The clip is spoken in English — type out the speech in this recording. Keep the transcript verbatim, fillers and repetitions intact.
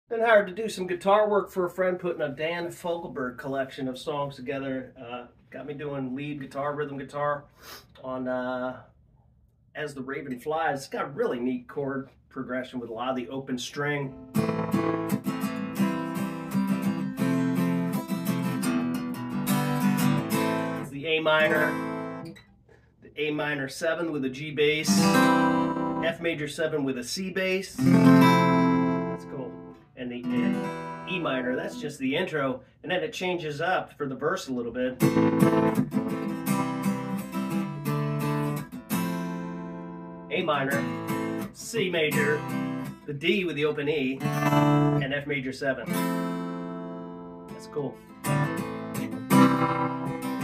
Been hired to do some guitar work for a friend, putting a Dan Fogelberg collection of songs together. Uh, got me doing lead guitar, rhythm guitar on uh, As the Raven Flies. It's got a really neat chord progression with a lot of the open string. It's the A minor, the A minor seven with a G bass, F major seven with a C bass. That's cool. And the and E minor, that's just the intro, and then it changes up for the verse a little bit. A minor, C major, the D with the open E, and F major seven. That's cool.